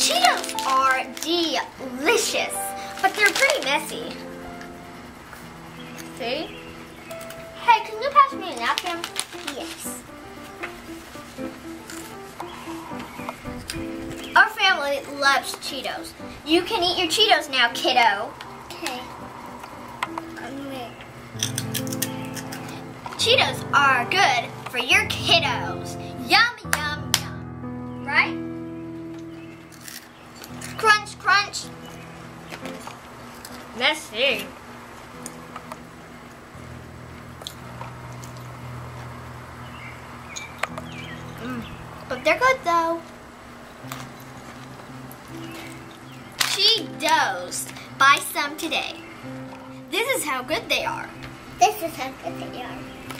Cheetos are delicious, but they're pretty messy. See? Hey, can you pass me a napkin? Yes. Our family loves Cheetos. You can eat your Cheetos now, kiddo. Okay. Cheetos are good for your kiddos. Yum, yum, yum. Right? Crunch, crunch. Let's see. But they're good though. Kiddos. Buy some today. This is how good they are. This is how good they are.